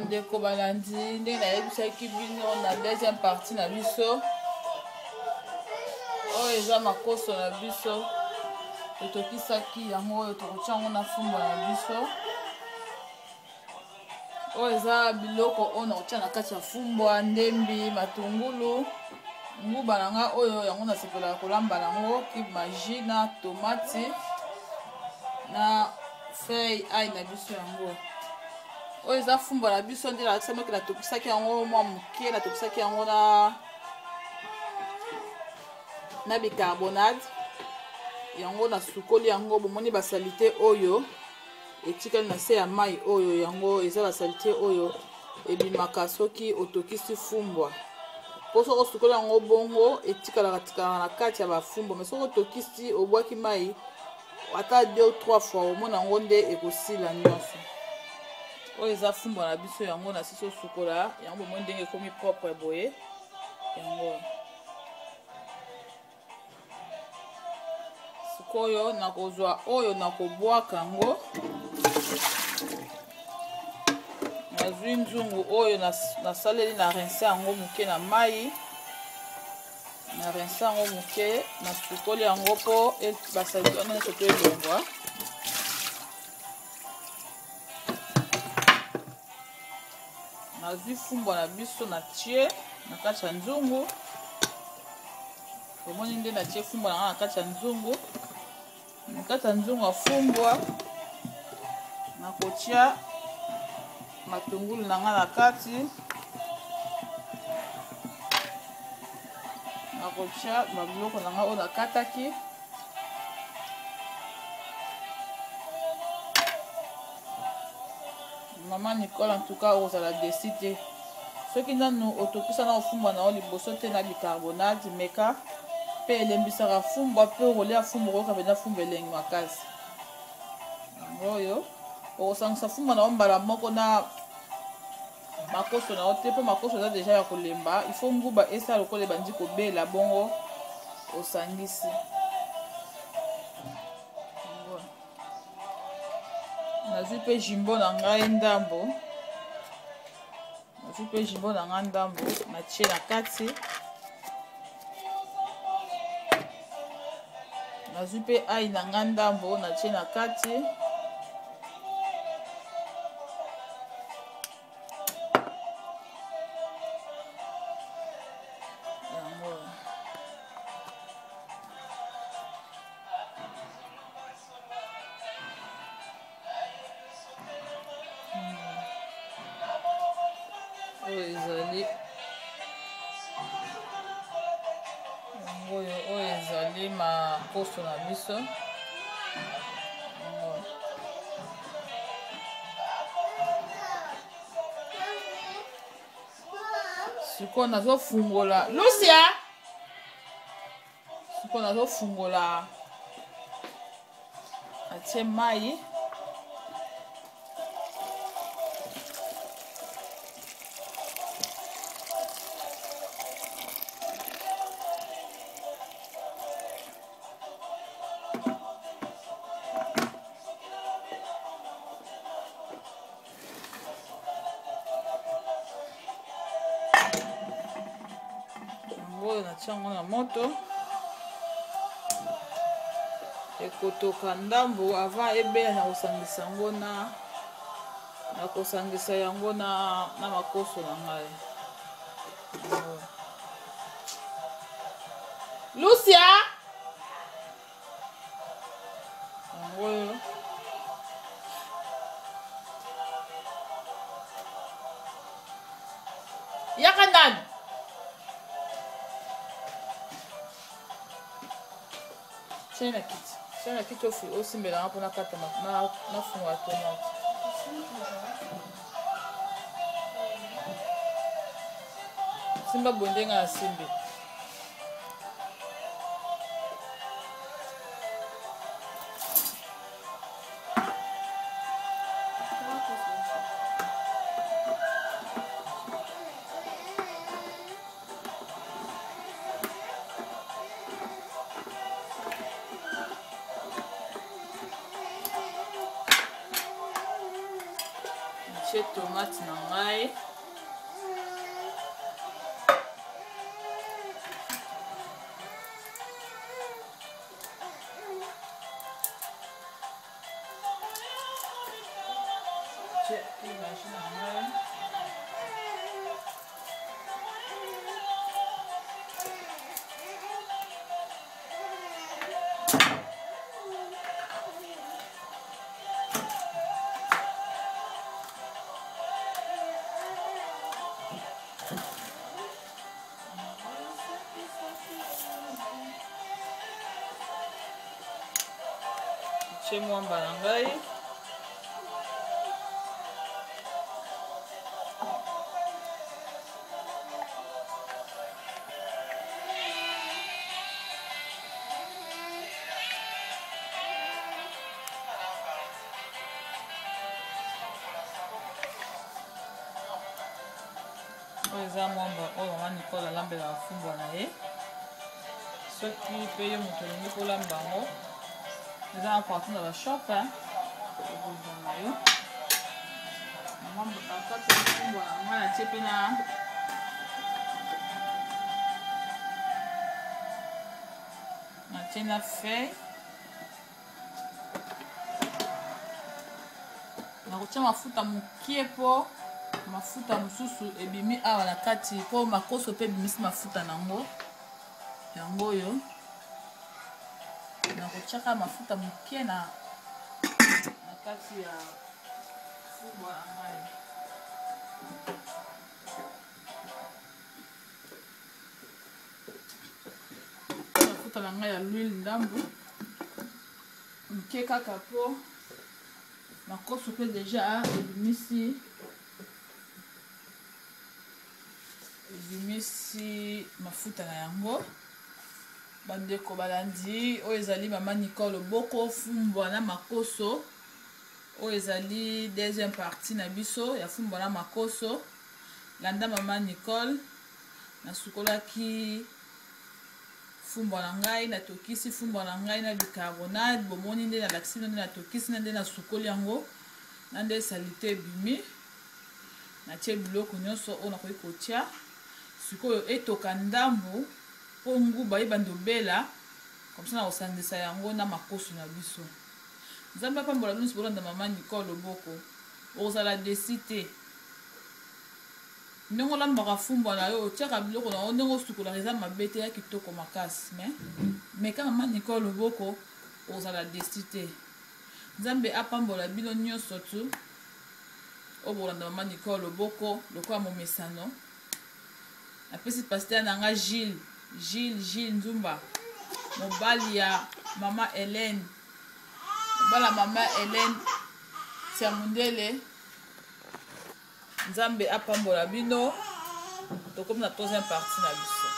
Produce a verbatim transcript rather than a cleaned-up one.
bandeko balandi ndenge nayebisaki bino na deuxième partie na biso oyo eza makoso na biso totokisaki yango oyo tokotia yango na fumba na biso oyo eza biloko oyo nakotia na kati ya fumbwa ndembi matungulu nguba na nga oyo yango nasepelaka kolamba nango cube magie na tomati na feuille ai na biso yango oyo eza fumbwa na biso nde nalakisamaki natokisaki yango mwa moke natokisaki yango na na bicarbonate yango nasukoli yango bomoni basalite oyo etikali na se ya mai oyo yango eza basalite oyo ebimaka soki otokisi fumbwa po soki osukoli yango bongo etikalaka tikalaka na kati ya bafumbwa mais soki otokisi obwaki mai ata deux ou trois fois omona yango nde ekosila nyonso oyo eza fumbwa na biso yango na sisi osukola yango bomoni ndenge ekomi propre boye yango sikoyo nakozwa oyo nakobwaka yango nazwi nzungu oyo nasaleli na rince yango moke na mai na rince yango moke nasukoli yango mpo basalite wana nyonso to elongwa nazwi fumbwa na biso natie na kati ya nzungu omoni nde natie fumbwa na nga na kati ya nzungu na kati ya nzungu afumbwa nakotia matungulu na nga na kati nakotia babiloko na nga oyo nakataki mama Nicole en tout cas ozala desi te soki nanu otokisa na ofumbwa na yo liboso te na bicarbonate meka mpe elembisaka fumbwa mpe okolia fumbwa okoyoka mpenza fumbwa elengi makasi yango oyo okosangisa fumbwa na yo mbala moko na makoso na yo te mpo makoso eza deja ya kolemba ifo nguba esala lokola ebandi kobela bongo osangisi nazwi mpe jimbo na ngai ndambo nazwi mpe jimbo na ngai ndambo natie na kati nazwi mpe ai na ngai ndambo natie na kati oyo ezali oyo oyo ezali makoso na biso sikoyo nazofungola Lucia sikoyo nazofungola atie mai oyo natia yango na moto ekotoka ndambo avant ebela na kosangisa yango na na kosangisa yango na na makoso na ngai Lucia yango oyo yaka ndani tiens la kiti tiens la kiti osimbela nga mpona kata na fungo ya tomate simba bondenga ya simbi natie tomate na ngai natie image na ngai natie mwamba na ngai oyo eza mwamba oyo mama Nicole alambelaka fumbwa na ye soki mpe ye moto olingi kolamba yango eza na partout na bashop okozwa na yo akati ya fumbwa na ngai natie mpe na natie na feuille nakotia mafuta mokie mpo mafuta mosusu ebimi awa na kati mpo makoso mpe ebimisi mafuta nango yango oyo nakotiaka mafuta mokie na na kati ya fumbwa na ngai mafuta na ngai ya l'huile ndambu mokie kaka mpo makoso mpe deja ebimisi ebimisi mafuta na yango bandeko balandi oyo ezali mama Nicole Boko fumbwa na makoso oyo ezali deuxième partie na biso ya fumbwa na makoso landa mama Nicole nasukolaki fumbwa na ngai natokisi fumbwa na ngai na bicarbonate bomoni nde nalakisi nde natokisi na nde nasukoli yango na nde salite ebimi natie biloko nyonso oyo nakoki kotia sikoyo etoka ndambu mpo nguba ebanda obela komsa na kosangisa yango na makoso na biso nzambe apambola bino bolanda mama Nicole Boko okozala desi te ndenge olambaka fumbwa na yo otiaka biloko na yo ndenge osukolaka eza mabe te ya kitoko makasi me meka mama Nicole Boko okozala desi te nzambe apambola bino nyonso tu obolanda mama Nicole Boko lokola momesano apesi paster na nga Gilles Gilles Gilles Nzumba mobali ya mama Hélène mobala mama Hélène tia mundele nzambe apambola bino tokomi na troisième partie na biso